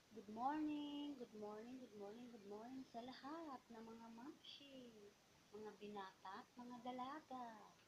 Good morning, good morning, good morning, good morning sa lahat ng mga mamshi, mga binata at mga dalaga.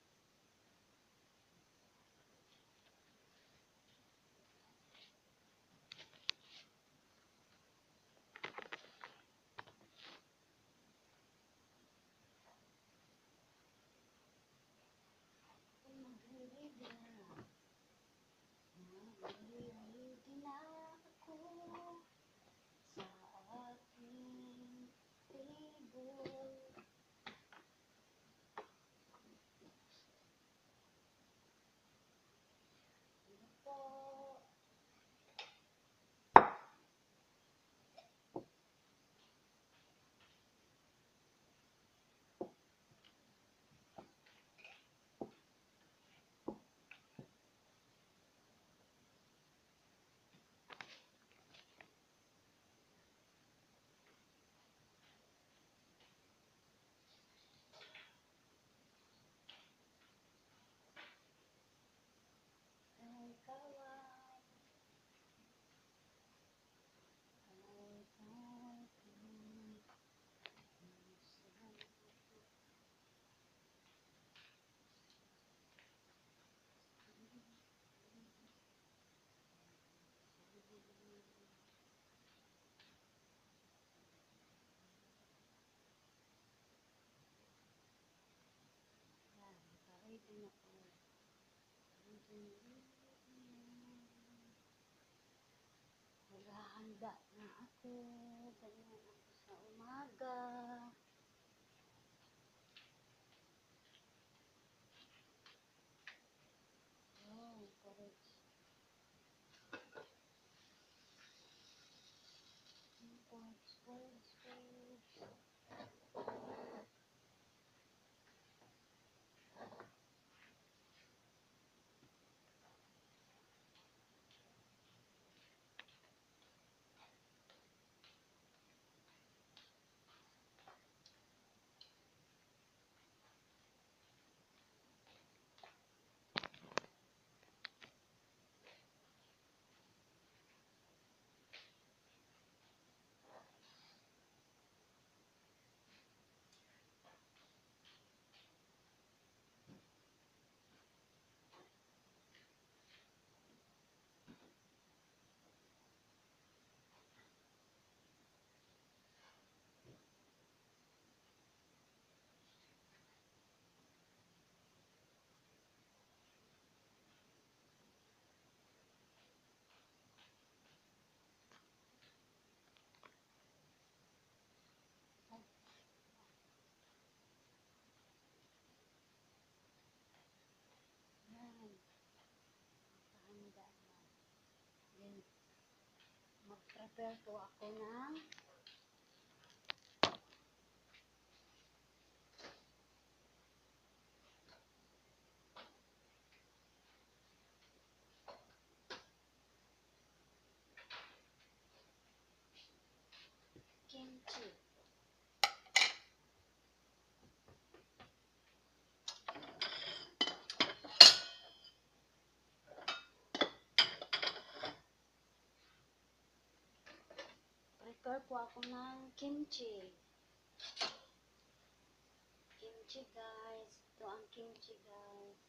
Ready na ako sa aking table. Ano po? Ay, kawan. Ay, kawan. Yan, ready na po. Maghahanda na ako. Ganyan ako sa umaga. Oh, correct. Sports. Yan, nakahanda na. Then, mag-prepare po ako ng kimchi. Prepare po ako ng kimchi. Kimchi guys. Ito ang kimchi guys.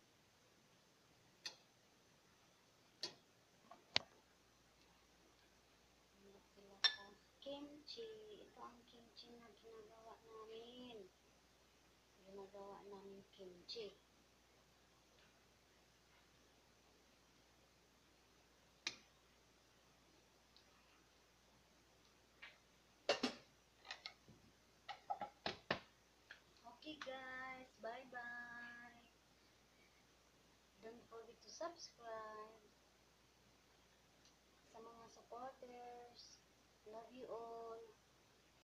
Sila po. Kimchi. Ito ang kimchi na ginagawa namin. Ginagawa namin kimchi. Okay guys. Bye-bye. Don't forget to subscribe. Sa mga supporters. Love you all.